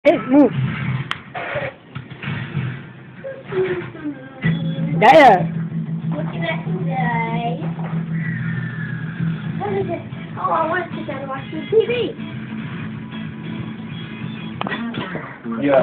Hey, move. Daya. What you reckon today? What is it? Oh, I want to sit down and watch the TV. Yeah.